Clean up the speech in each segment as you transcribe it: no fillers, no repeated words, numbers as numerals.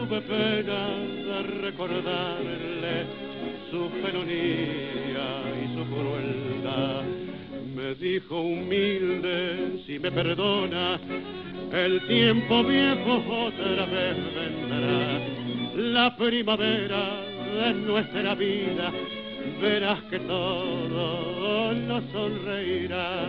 tuve pena de recordarle su felonía y su crueldad. Me dijo humilde, si me perdona, el tiempo viejo otra vez vendrá. La primavera de nuestra vida, verás que todo nos sonreirá.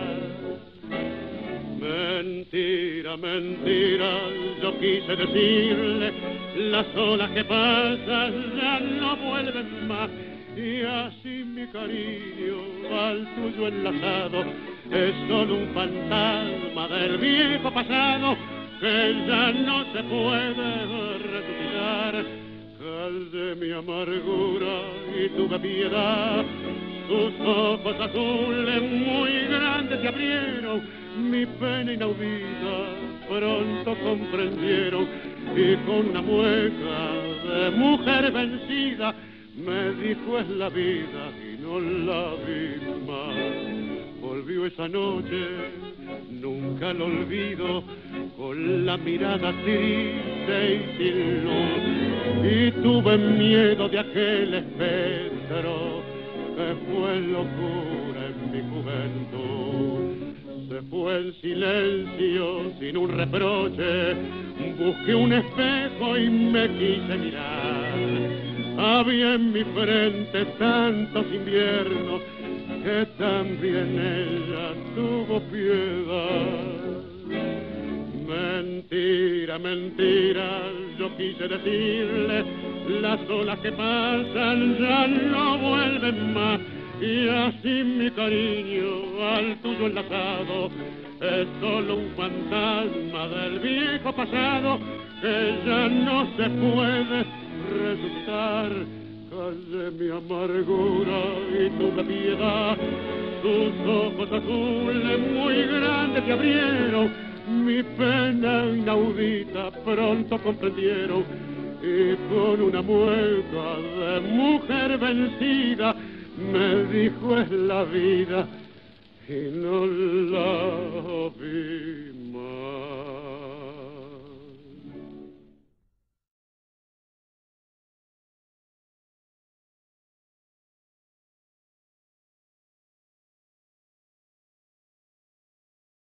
Mentira, mentira, yo quise decirle, las olas que pasan ya no vuelven más. Y así mi cariño al tuyo enlazado es solo un fantasma del viejo pasado que ya no se puede resucitar. Calde mi amargura y tuve piedad, tus ojos azules muy grandes se abrieron, mi pena inaudita pronto comprendieron, y con una mueca de mujer vencida me dijo es la vida y no la vi más. Volvió esa noche, nunca lo olvido, con la mirada triste y sin luz, y tuve miedo de aquel espectro que fue locura en mi juventud. Se fue en silencio, sin un reproche, busqué un espejo y me quise mirar. Había en mi frente tantos inviernos que también ella tuvo piedad. Mentira, mentira, yo quise decirle, las olas que pasan ya no vuelven más. Y así mi cariño al tuyo enlazado es solo un fantasma del viejo pasado que ya no se puede resucitar. Callé mi amargura y tuve piedad, tus ojos azules muy grandes se abrieron, mi pena inaudita pronto comprendieron, y con una mueca de mujer vencida me dijo es la vida y no la vi